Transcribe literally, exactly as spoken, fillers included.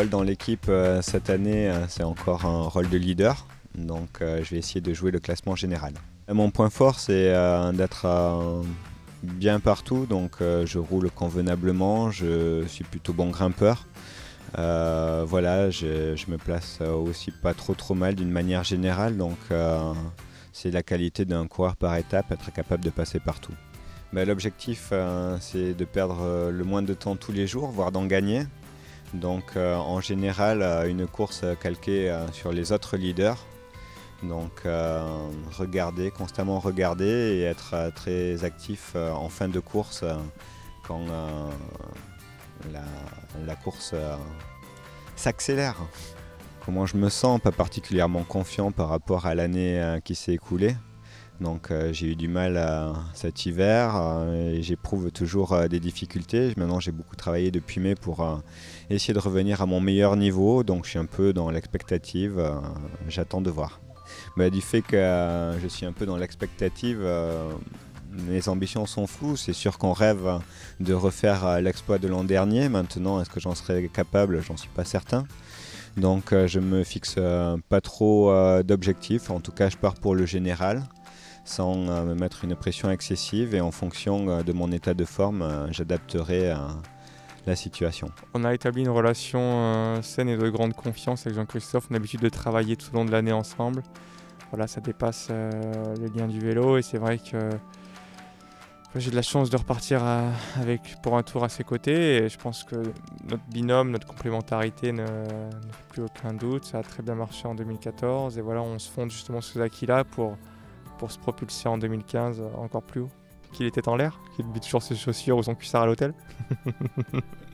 rôle dans l'équipe euh, cette année, euh, c'est encore un rôle de leader. Donc euh, je vais essayer de jouer le classement général. Mon point fort, c'est euh, d'être euh, bien partout. Donc euh, je roule convenablement, je suis plutôt bon grimpeur. Euh, voilà, je, je me place aussi pas trop trop mal d'une manière générale. Donc euh, c'est la qualité d'un coureur par étape, être capable de passer partout. Ben, l'objectif, euh, c'est de perdre euh, le moins de temps tous les jours, voire d'en gagner. Donc euh, en général, euh, une course calquée euh, sur les autres leaders. Donc euh, regarder, constamment regarder et être euh, très actif euh, en fin de course euh, quand euh, la, la course euh, s'accélère. Comment je me sens, pas particulièrement confiant par rapport à l'année euh, qui s'est écoulée. Donc euh, j'ai eu du mal euh, cet hiver euh, et j'éprouve toujours euh, des difficultés. Maintenant j'ai beaucoup travaillé depuis mai pour euh, essayer de revenir à mon meilleur niveau. Donc je suis un peu dans l'expectative, euh, j'attends de voir. Bah, du fait que euh, je suis un peu dans l'expectative, euh, mes ambitions sont floues. C'est sûr qu'on rêve de refaire euh, l'exploit de l'an dernier. Maintenant, est-ce que j'en serai capable? J'en suis pas certain. Donc euh, je me fixe euh, pas trop euh, d'objectifs. En tout cas, je pars pour le général, sans euh, me mettre une pression excessive, et en fonction euh, de mon état de forme, euh, j'adapterai euh, la situation. On a établi une relation euh, saine et de grande confiance avec Jean-Christophe. On a l'habitude de travailler tout au long de l'année ensemble. Voilà, ça dépasse euh, le lien du vélo, et c'est vrai que j'ai de la chance de repartir à, avec, pour un tour à ses côtés, et je pense que notre binôme, notre complémentarité ne, ne fait plus aucun doute. Ça a très bien marché en deux mille quatorze, et voilà, on se fonde justement sur ces acquis-là pour, pour se propulser en deux mille quinze encore plus haut. Qu'il était en l'air, qu'il met toujours ses chaussures ou son cuissard à l'hôtel.